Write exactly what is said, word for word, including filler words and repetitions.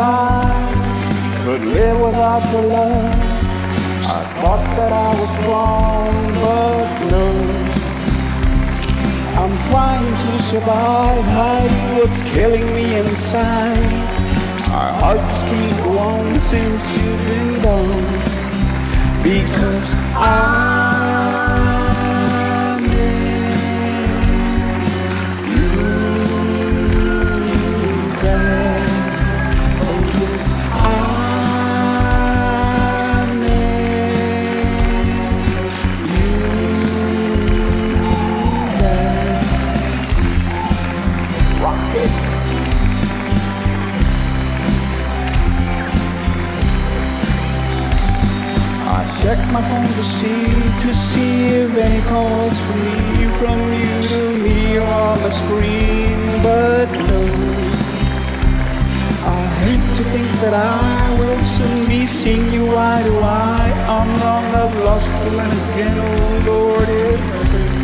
I could live without your love. I thought that I was wrong, but no. I'm trying to survive, hide what's killing me inside. Our hearts can't go on since you've been gone. Because I'm in you back. Oh yes, I'm in you back. Rock it. I check my phone to see, to see if any calls from me, from you to me are on the screen, but no. I hate to think that I will soon be seeing you eye to eye. I'm wrong, I've lost the line again, oh Lord, it's